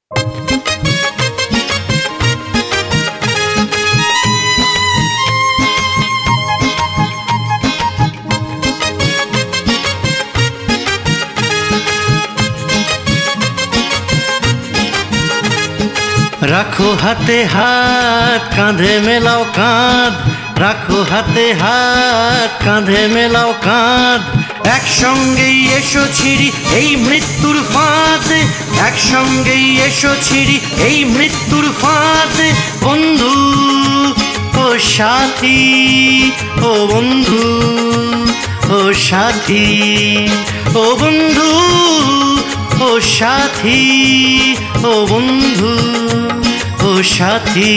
রাখো হাতে হাত কাঁধে মেলাও কাঁধ, রাখো হাতে হাত কাঁধে মেলাও কাঁধ। একসঙ্গেই এসো ছিড়ি এই মৃত্যুর ফাঁদ, একসঙ্গেই এসো ছিড়ি এই মৃত্যুর ফাঁদ। বন্ধু ও সাথী, ও বন্ধু ও সাথী, ও বন্ধু ও সাথী, ও বন্ধু ও সাথী।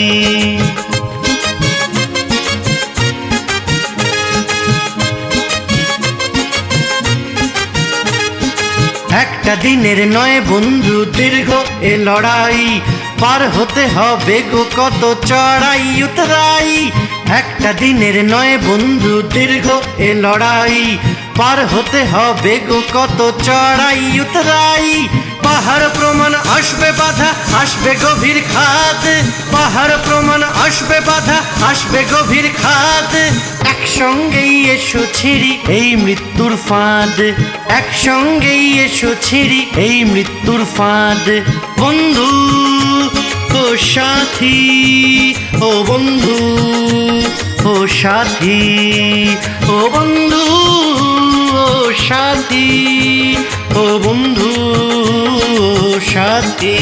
একটা দিনের নয় বন্ধু দীর্ঘ এ লড়াই, পার হতে হবে গো কত চড়াই উতরাই। একটা দিনের নয় বন্ধু দীর্ঘ এ লড়াই, পার হতে হবে গো কত চড়াই উতরাই। পাহাড় প্রমাণ আসবে বাধা, আসবে গভীর খাদ, পাহাড় প্রমাণ আসবে বাধা, আসবে গভীর খাদ। একসঙ্গেই এসো ছিড়ি এই মৃত্যুর ফাঁদ, একসঙ্গেই এসো ছিড়ি এই মৃত্যুর ফাঁদ। বন্ধু ও সাথী, ও বন্ধু ও সাথী, ও বন্ধু ও সাথী, ও বন্ধু ও সাথী।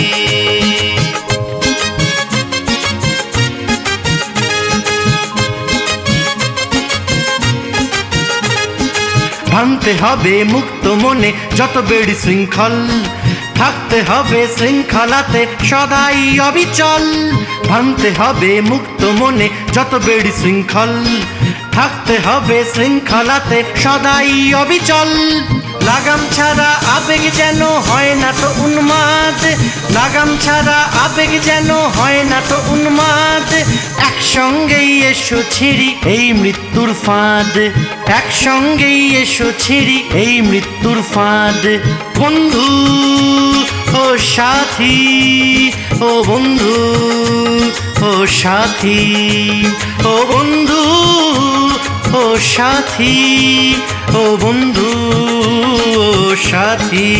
ভাঙতে হবে মুক্ত মনে যত বেড়ি শৃঙ্খল, থাকতে হবে শৃঙ্খলাতে সদাই অবিচল। ভাঙতে হবে মুক্ত মনে যত বেড়ি শৃঙ্খল, থাকতে হবে শৃঙ্খলাতে সদাই অবিচল। লাগাম ছাড়া আবেগ যেন হয় না তো উন্মাদ, লাগাম ছাড়া আবেগ যেন হয় না তো উন্মাদ। একসঙ্গেই এসো ছিড়ি এই মৃত্যুর ফাঁদ, একসঙ্গেই এসো ছিড়ি এই মৃত্যুর ফাঁদ। বন্ধু ও সাথী, ও বন্ধু ও সাথী, ও বন্ধু ও সাথী, ও বন্ধু ও সাথী।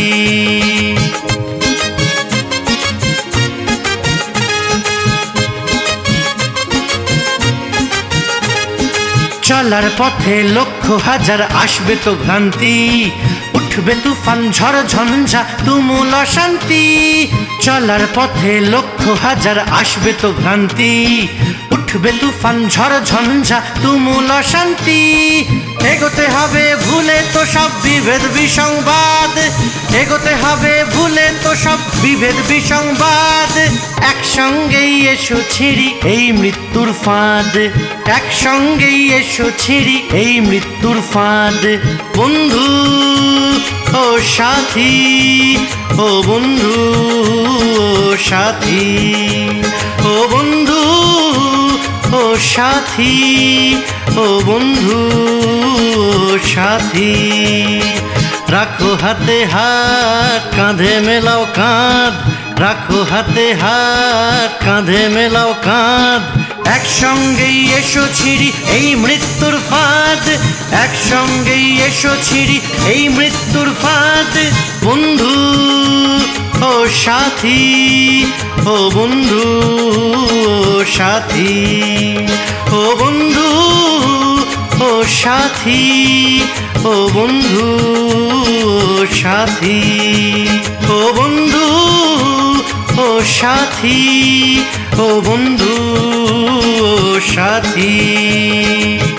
চলার পথে লক্ষ হাজার আসবে তো ভ্রান্তি, উঠবে তুফান ঝড় ঝঞ্ঝা তুমুল অশান্তি। চলার পথে লক্ষ হাজার আসবে তো ভ্রান্তি, উঠবে তুফান ঝড় ঝঞ্ঝা তুমুল অশান্তি। এগোতে হবে ভুলে তো সব বিভেদ বিসংবাদ, এগোতে হবে ভুলে তো সব বিভেদ বিসংবাদ। একসঙ্গেই এসো ছিড়ি এই মৃত্যুর ফাঁদ, একসঙ্গেই এসো ছিড়ি এই মৃত্যুর ফাঁদ। বন্ধু ও সাথী, ও বন্ধু ও সাথী, ও বন্ধু ও সাথী, ও বন্ধু ও সাথী। রাখো হাতে হাত কাঁধে মেলাও কাঁধ, রাখো হাতে হাত কাঁধে মেলাও কাঁধ। একসঙ্গেই এসো ছিড়ি এই মৃত্যুর ফাঁদ, একসঙ্গেই এসো ছিড়ি এই মৃত্যুর ফাঁদ। বন্ধু ও সাথী, ও বন্ধু ও সাথী, ও বন্ধু ও সাথী, ও বন্ধু ও সাথী, ও বন্ধু ও সাথী, ও বন্ধু ও সাথী।